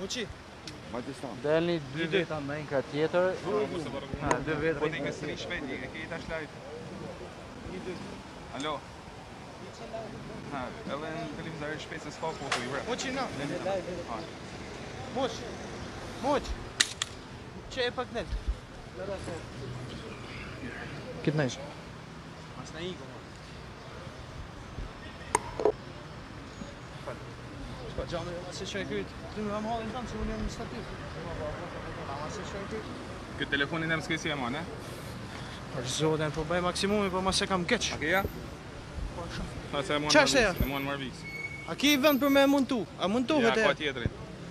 Muqi. Delni 2 veta ndaj nga tjetër. 2 veta. Po ti nga sëri shpejt, e ke i tash lajt. Alo. Ha, edhe në televizor shpejt se s'ka po i rap. Muqi na. Muq. Muq. Që e pak nel. Këtë nejsh. Mas na iko. Shka gjanë, se që e kyt, të më hallin tanë që unë jam në stativ. Ama se që e kyt. Këtë telefonin e më s'kesi e ma, ne? Për zoten, po bëj maksimumi, po ma se kam keq. A ke ja? Qa është e ja? E muan Marviks. A ki vend për me mundu? A munduhet e? Ja, ka tjetëri.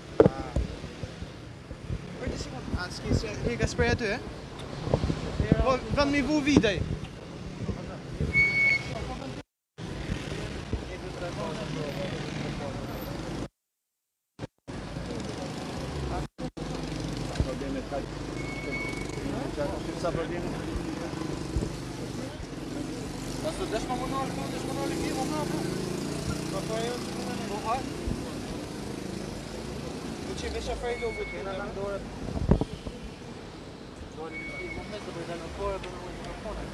A s'ki se i ka sprej aty, e? Po, vend mi vu videj. Sa problemi? Asu desh më munor, desh më munor i kimo më apo? Po ajo, po haj. Do që vesh afër logut, kena në dorë. Dori në moment do të dalë në fora do në telefonin.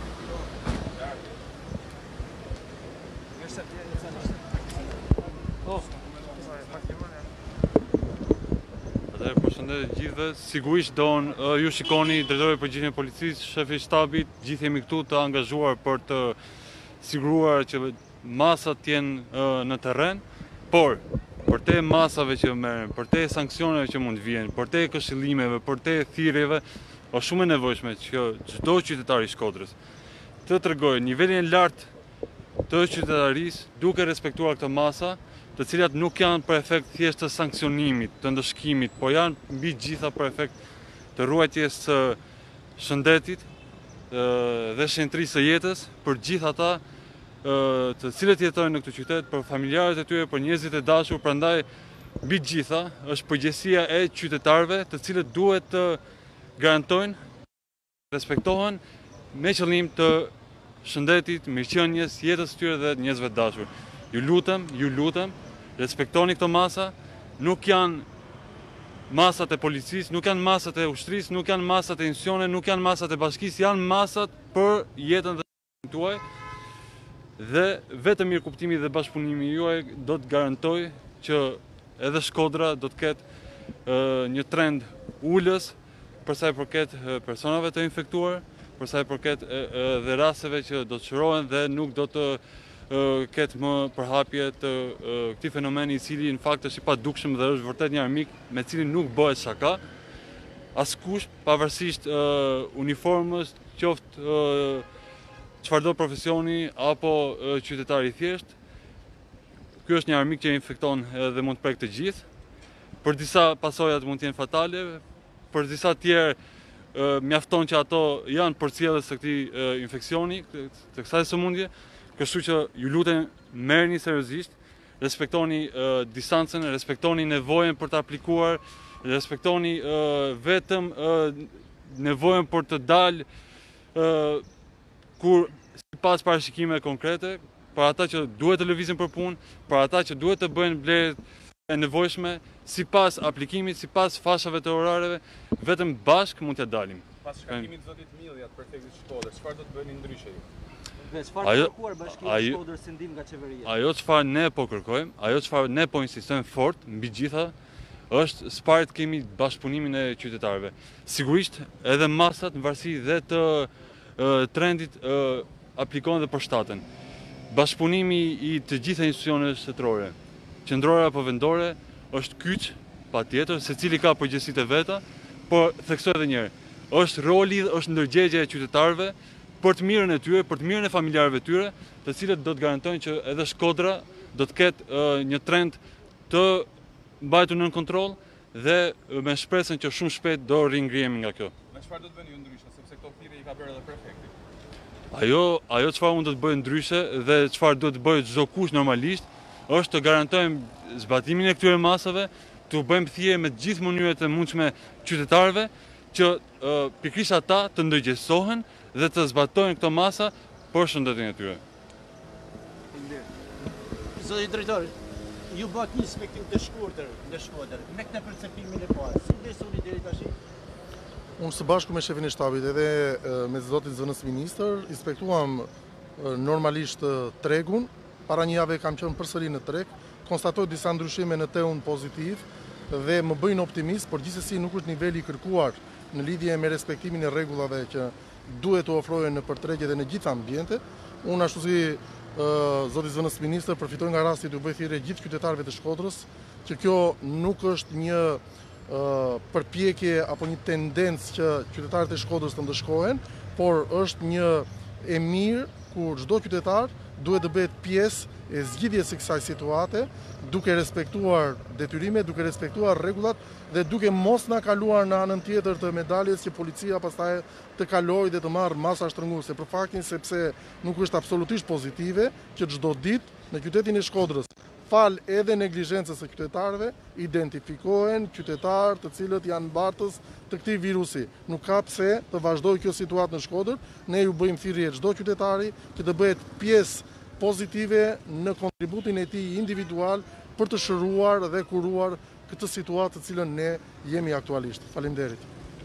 Nëse ti e thënë. Oh. Përshëndetje gjithëve, sigurisht don ju shikoni drejtori i përgjithshëm policisë, shefi i shtabit, gjithë jemi këtu të angazhuar për të siguruar që masat jenë në terren, por për te masave që merren, për te sanksioneve që mund vijnë, për te këshillimeve, për te thirrjeve, është shumë e nevojshme që çdo qytetar i Shkodrës të tregojë nivelin e lartë të qytetarisë duke respektuar këtë masa, të cilat nuk janë për efekt thjesht të sanksionimit, të ndëshkimit, po janë mbi gjitha për efekt të ruajtjes së shëndetit dhe shenjtërisë së jetës për gjithë ata të cilët jetojnë në këtë qytet, për familjarët e tyre, për njerëzit e dashur, prandaj mbi gjitha është përgjegjësia e qytetarëve, të cilët duhet të garantojnë, respektohen me qëllim të shëndetit, mirëqenies, jetës së tyre dhe njerëzve të dashur. Ju lutem, respektoni këto masa, nuk janë masat e policisë, nuk janë masat e ushtrisë, nuk janë masat e institucioneve, nuk janë masat e bashkisë, janë masat për jetën dhe shëndetin tuaj. Dhe vetëm mirëkuptimi dhe bashkëpunimi juaj do të garantoj që edhe Shkodra do të ketë një trend ulës për sa i përket personave të infektuar, për sa i përket dhe rasteve që do të shërohen dhe nuk do të ketë më përhapje të këtij fenomeni i cili në fakt është i padukshëm dhe është vërtet një armik me cilin nuk bëhet shaka. Askush, pavarësisht uniformës, qoftë çfarëdo profesioni apo qytetari i thjesht. Ky është një armik që infekton dhe mund të prek të gjithë. Për disa pasojat mund të jenë fatale, për disa tjerë mjafton që ato janë përcjellës së këtij infeksioni, të kësaj sëmundje. Kështu që ju lutem merrni seriozisht, respektoni distancën, respektoni nevojën për të aplikuar, respektoni vetëm nevojën për të dalë kur sipas parashikimeve konkrete, për ata që duhet të lëvizin për punë, për ata që duhet të bëjnë blerjet e nevojshme, sipas aplikimit, sipas fashave të orareve, vetëm bashk mund t'ja dalim. Pas shkarkimit zotit Milljat për prefektit Shkodrës, çfarë do të bëni ndryshe ju? Ajo çfarë ne po kërkojmë, ajo çfarë ne po insistojmë fort mbi gjitha, është s'pari të kemi bashkëpunimin e qytetarëve. Sigurisht edhe masat në varësi dhe të trendit aplikojnë dhe për shtaten. Bashkëpunimi i të gjitha institucioneve shtetërore, qendrore apo vendore, është kyç, patjetër, secili ka përgjegjësitë e veta, por theksoj edhe një herë, është roli, është ndërgjegjja e qytetarëve për të mirën e tyre, për të mirën e familjarëve tyre, të cilët do të garantojnë që edhe Shkodra do të ketë një trend të mbajtur nën kontroll dhe me shpresën që shumë shpejt do ringrihemi nga kjo. Me çfarë do të bëni ju ndryshe, sepse këto thirrje i ka bërë edhe prefekti? Ajo çfarë unë do të bëj ndryshe dhe çfarë do të bëjë çdo kush normalisht, është të garantojmë zbatimin e këtyre masave, të bëjmë thirrje me të gjithë mënyrat e mundshme qytetarëve që pikërisht ata të ndërgjegjësohen dhe të zbatojnë këto masa për shëndetin e tyre. Zoti drejtori. ju bët një inspektim të shkurtër në Shkodër, me këtë percepimin e parë. Si besoni deri tash? Unë së bashku me shefin e shtabit edhe me zotin zënës ministër, inspektuam normalisht tregun. Para një jave kam qenë përsëri në treg, konstatoj disa ndryshime në teun pozitiv dhe më bëjnë optimist, por gjithsesi nuk është niveli i kërkuar në lidhje me respektimin e rregullave që duhet të ofrohen në tregje dhe në gjitha ambiente. Unë ashtu si zoti zënës ministër përfitoj nga rasti të bëj thirrje gjithë qytetarëve të Shkodrës që kjo nuk është një përpjekje apo një tendencë që qytetarët e Shkodrës të ndëshkohen, por është një e mirë kur çdo qytetar duhet të bëhet pjesë e zgjidhjes së kësaj situate, duke respektuar detyrimet, duke respektuar rregullat dhe duke mos na kaluar në anën tjetër të medaljes që policia pastaj të kalojë dhe të marrë masa shtrënguese, për faktin sepse nuk është absolutisht pozitive që çdo ditë në qytetin e Shkodrës, fal edhe neglizhencës së qytetarëve, identifikohen qytetarë të cilët janë mbartës të këtij virusi. Nuk ka pse të vazhdojë kjo situatë në Shkodër. Ne ju bëjmë thirrje çdo qytetari që të bëhet pjesë pozitive në kontributin e tij individual për të shëruar dhe kuruar këtë situatë të cilën ne jemi aktualisht. Faleminderit.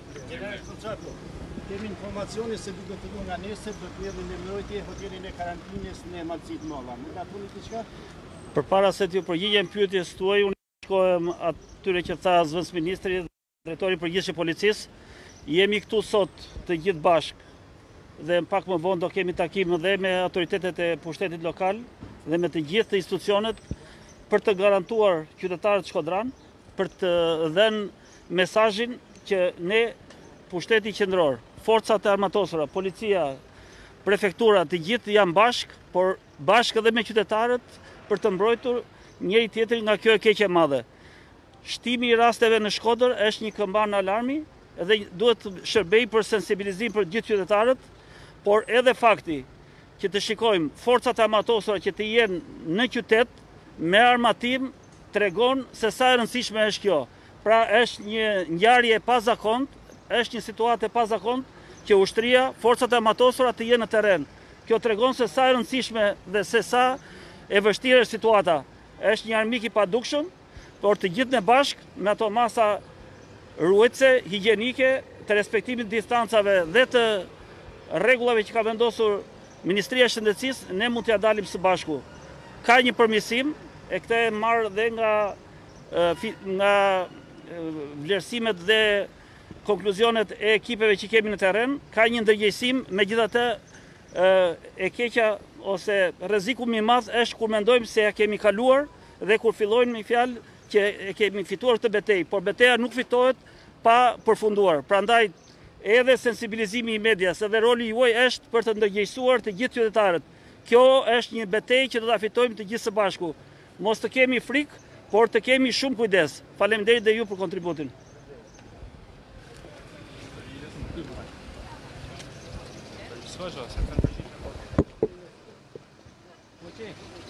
Kemi informacione se duke filluar nga nesër do të jemi në mbrojtje hotelin e karantinës në Malcit Molla. Mund ta thoni diçka? Përpara se t'ju përgjigjem pyetjes tuaj, unë shkohem atyre që tha zëvendës ministri dhe drejtori i përgjithshëm policisë. Jemi këtu sot të gjithë bashkë dhe pak më vonë do kemi takim dhe me autoritetet e pushtetit lokal dhe me të gjithë institucionet për të garantuar qytetarët shkodran, për të dhënë mesazhin që ne pushteti qendror, forcat e armatosura, policia, prefektura, të gjithë janë bashkë, por bashkë edhe me qytetarët për të mbrojtur njëri tjetrin nga kjo e keqe e madhe. Shtimi i rasteve në Shkodër është një këmban alarmi dhe duhet të shërbej për sensibilizim për gjithë qytetarët, por edhe fakti që të shikojmë forcat e armatosura që të jenë në qytet me armatim tregon se sa e rëndësishme është kjo. Pra është një ngjarje e pazakont, është një situatë e pazakont që ushtria, forcat e armatosura të jenë në terren. Kjo tregon se sa e rëndësishme dhe se sa e vështirë është situata. Është një armik i padukshëm, por të gjithë në bashkë me ato masa ruajtëse, higjienike, të respektimit distancave dhe të rregullave që ka vendosur Ministria e Shëndetësisë, ne mund t'ja dalim së bashku. Ka një përmirësim, e këtë e marrë dhe nga vlerësimet dhe konkluzionet e ekipeve që kemi në terren, ka një ndërgjegjësim, megjithatë e keqja ose rreziku më i madh është kur mendojmë se ja kemi kaluar dhe kur fillojmë një fjalë që e kemi fituar këtë betejë, por betejë nuk fitohet pa përfunduar. Prandaj edhe sensibilizimi i medias, edhe roli juaj është për të ndërgjegjësuar të gjithë qytetarët. Kjo është një betejë që do ta fitojmë të gjithë së bashku. Mos të kemi frikë, por të kemi shumë kujdes. Faleminderit dhe ju për kontributin. Okay.